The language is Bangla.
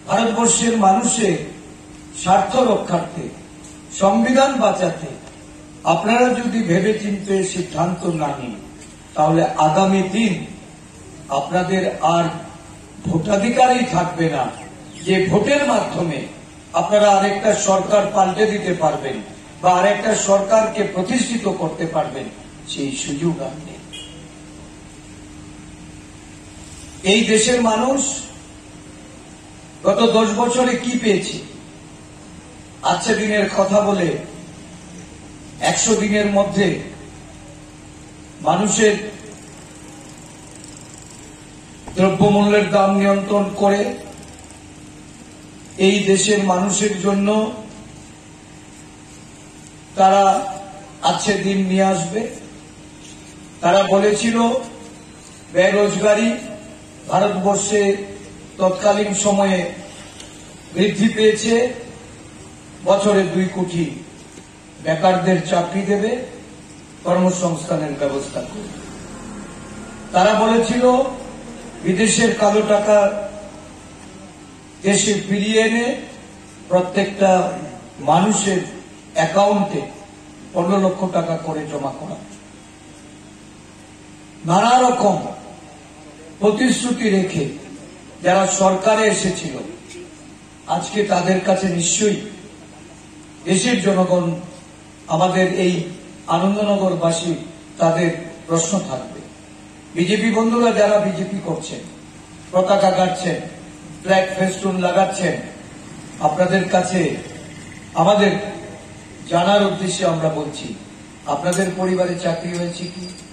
ভারতবর্ষের মানুষের স্বার্থ রক্ষার্থে, সংবিধান বাঁচাতে আপনারা যদি ভেবেচিন্তে সিদ্ধান্ত না নিন, তাহলে আগামী দিন আপনাদের আর ভোটাধিকারই থাকবে না যে ভোটের মাধ্যমে আপনারা আরেকটা সরকার পাল্টে দিতে পারবেন বা আরেকটা সরকারকে প্রতিষ্ঠিত করতে পারবেন, সেই সুযোগ আর নেই। এই দেশের মানুষ গত 10 বছরে কি পেয়েছে? আজকে দিনের কথা বলে 100 দিনের মধ্যে মানুষের দ্রব্যমূল্যের দাম নিয়ন্ত্রণ করে এই দেশের মানুষের জন্য তারা আজকে দিন নিয়ে আসবে। তারা বলেছিল বেরোজগারি ভারতবর্ষে তৎকালীন সময়ে বৃদ্ধি পেয়েছে, বছরে 2 কোটি বেকারদের চাকরি দেবে, কর্মসংস্থানের ব্যবস্থা করবে। তারা বলেছিল বিদেশের কালো টাকা দেশে ফিরিয়ে এনে প্রত্যেকটা মানুষের অ্যাকাউন্টে 15 লক্ষ টাকা করে জমা করা। নানা রকম প্রতিশ্রুতি রেখে যারা সরকারে এসেছিল, আজকে তাদের কাছে নিশ্চয়ই দেশের জনগণ, আমাদের এই আনন্দনগরবাসী, তাদের প্রশ্ন থাকবে। বিজেপি বন্ধুরা যারা বিজেপি করছেন, পতাকা কাটছেন, ফ্ল্যাগ ফেস্টুন লাগাচ্ছেন, আপনাদের কাছে আমাদের জানার উদ্দেশ্যে আমরা বলছি, আপনাদের পরিবারে চাকরি হয়েছে কি?